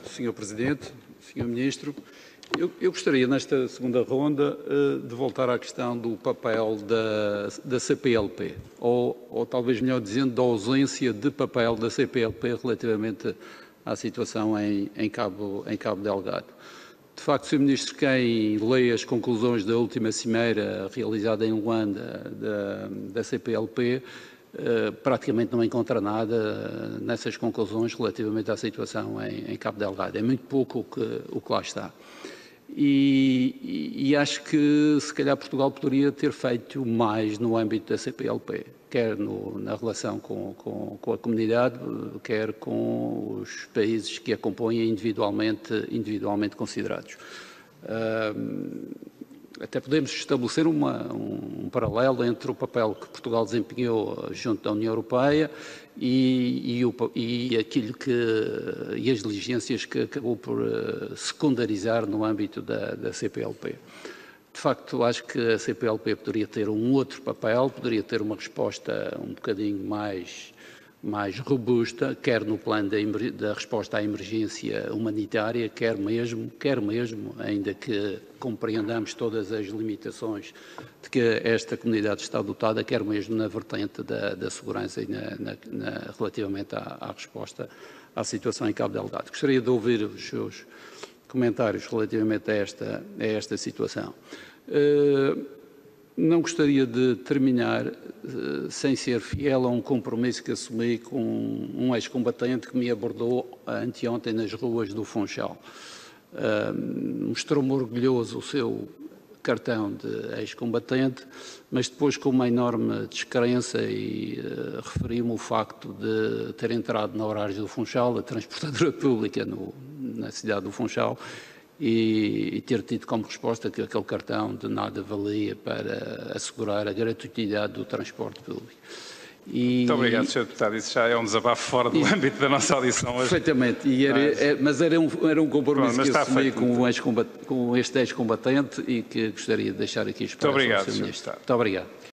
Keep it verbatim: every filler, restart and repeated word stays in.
senhor Presidente, senhor Ministro. Eu, eu gostaria, nesta segunda ronda, de voltar à questão do papel da, da C P L P, ou, ou talvez melhor dizendo, da ausência de papel da C P L P relativamente à situação em, em, Cabo, em Cabo Delgado. De facto, senhor Ministro, quem lê as conclusões da última cimeira realizada em Luanda da, da C P L P, Uh, praticamente não encontra nada nessas conclusões relativamente à situação em, em Cabo Delgado. É muito pouco o que, o que lá está. E, e, e acho que, se calhar, Portugal poderia ter feito mais no âmbito da C P L P, quer no, na relação com, com, com a comunidade, quer com os países que a compõem individualmente, individualmente considerados. Uh, Até podemos estabelecer uma, um, um paralelo entre o papel que Portugal desempenhou junto da União Europeia e, e, o, e aquilo que, e as diligências que acabou por uh, secundarizar no âmbito da, da C P L P. De facto, acho que a C P L P poderia ter um outro papel, poderia ter uma resposta um bocadinho mais, mais robusta, quer no plano da, da resposta à emergência humanitária, quer mesmo, quer mesmo, ainda que compreendamos todas as limitações de que esta comunidade está dotada, quer mesmo na vertente da, da segurança e na, na, na, relativamente à, à resposta à situação em Cabo Delgado. Gostaria de ouvir os seus comentários relativamente a esta, a esta situação. Uh, Não gostaria de terminar uh, sem ser fiel a um compromisso que assumi com um ex-combatente que me abordou anteontem nas ruas do Funchal. Uh, Mostrou-me orgulhoso o seu cartão de ex-combatente, mas depois com uma enorme descrença e uh, referiu-me o facto de ter entrado na horário do Funchal, a transportadora pública no, na cidade do Funchal, E, e ter tido como resposta que aquele cartão de nada valia para assegurar a gratuitidade do transporte público. E, Muito obrigado, senhor Deputado. Isso já é um desabafo fora do e, âmbito da nossa audição hoje. Perfeitamente, e era, mas, é, mas era, um, era um compromisso Pronto, que assumi com, ex com este ex-combatente e que gostaria de deixar aqui expresso. Muito obrigado, senhor Deputado. Muito obrigado.